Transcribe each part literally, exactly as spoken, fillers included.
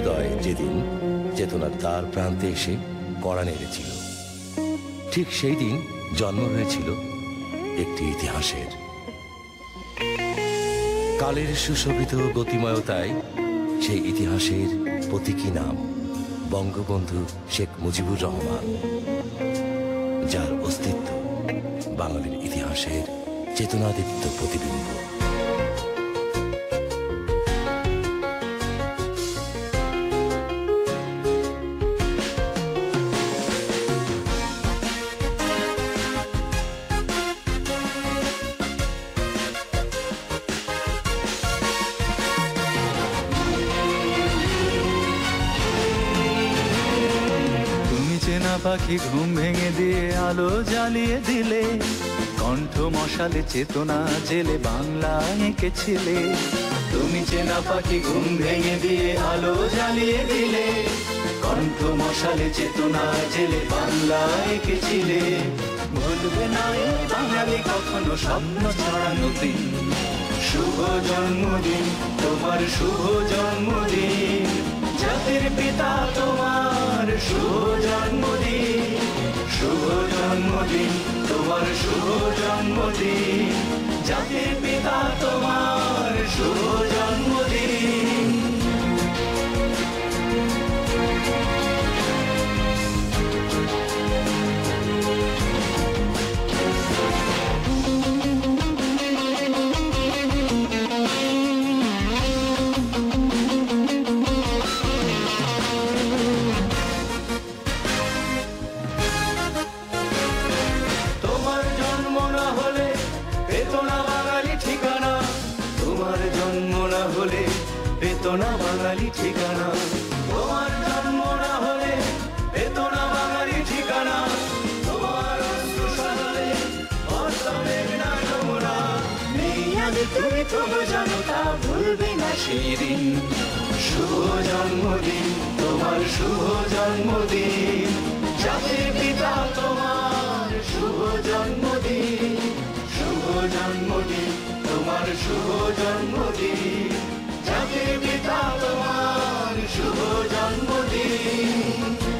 সূর্যোদয় যেদিন চেতনার দ্বার প্রান্তে এসে কড়া নেড়েছিল, ঠিক সেই দিন জন্ম হয়েছিল একটি ইতিহাসের। কালের সুশোভিত গতিময়তায় সেই ইতিহাসের প্রতীকী নাম বঙ্গবন্ধু শেখ মুজিবুর রহমান, যার অস্তিত্ব বাঙালির ইতিহাসের চেতনাদীপ্ত প্রতিবিম্ব। পাখি ঘুম ভেঙে দিয়ে আলো জ্বালিয়ে দিলে, কণ্ঠ মশালে চেতনা জেলে বাংলা এঁকেছিলে। তুমি চেনা পাখি ঘুম ভেঙে দিয়ে আলো জ্বালিয়ে দিলে, কণ্ঠ মশালে চেতনা জেলে বাংলা এঁকেছিলে। ভুলবে না এই বাঙালি কখনো স্বপ্ন ছড়ানো দিন, শুভ জন্মদিন তোমার, শুভ জন্মদিন জাতির পিতা তোমার, শুভ জন্মদিন, শুভ জন্মদিন তোমার, শুভ জন্মদিন জাতির পিতা তোমার, শুভ জন্মদিন। পেতো না বাঙালি ঠিকানা, তোমার জন্ম না হলে পেতো না বাঙালি ঠিকানা। তোমার অশ্রু সজলে অর্থমের না যমুনা, নেই আজ তুমি তবু জানো তা ভুলবে না সেই দিন। শুভ জন্মদিন তোমার, শুভ জন্মদিন জাতির পিতা তোমার, শুভ জন্মদিন, শুভ জন্মদিন তোমার, শুভ জন্মদিন জাতির পিতা তোমার, শুভ জন্মদিন।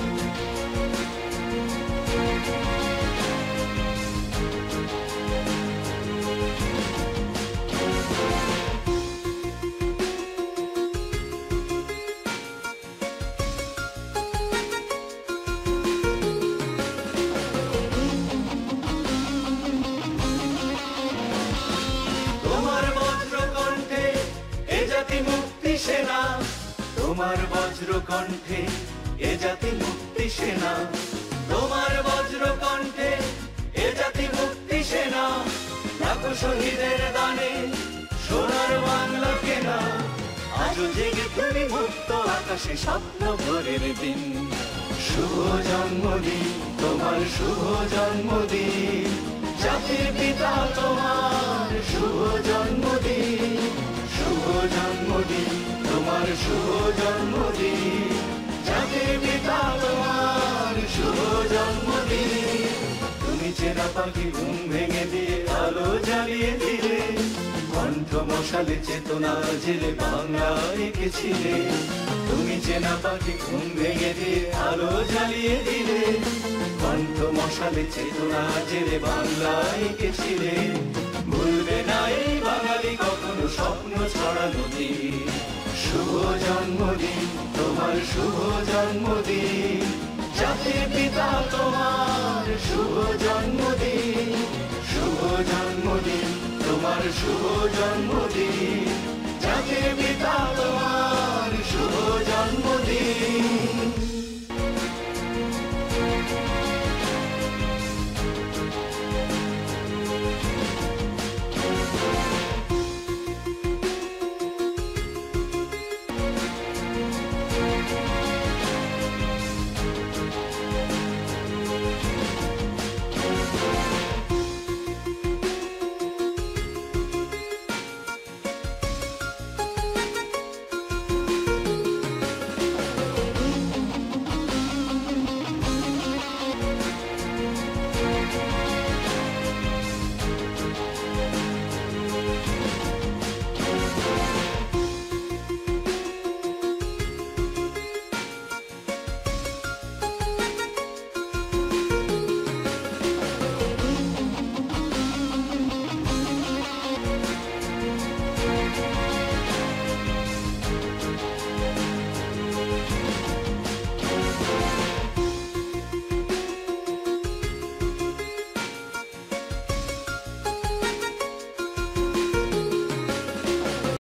তোমার বজ্র কণ্ঠে এ জাতি মুক্তি সেনা, তোমার বজ্র কণ্ঠে এ জাতি মুক্তি সেনা, লাখো শহীদের দানে সোনার বাংলা কেনা। আজও জেগে তুমি মুক্ত আকাশে স্বপ্ন ভোরের দিন। শুভ জন্মদিন তোমার, শুভ জন্মদিন জাতির পিতা তোমার, শুভ জন্মদিন, শুভ জন্মদিন তোমার, শুভ জন্মদিন জাতির পিতা তোমার, শুভ জন্মদিন। তুমি চেনা পাখি ঘুম ভেঙে দিয়ে আলো জ্বালিয়ে দিলে, কণ্ঠ মশালে চেতনা জেলে বাংলা এঁকেছিলে। তুমি চেনা পাখি ঘুম ভেঙে দিয়ে আলো জ্বালিয়ে দিলে, কণ্ঠ মশালে চেতনা জেলে বাংলা এঁকেছিলে। ভুলবে না এই বাঙালি কখনো স্বপ্ন ছড়ানো দিন। শুভ জন্মদিন তোমার, শুভ জন্মদিন জাতির পিতা তোমার, শুভ জন্মদিন, শুভ জন্মদিন তোমার, শুভ জন্মদিন জাতির পিতা তোমার।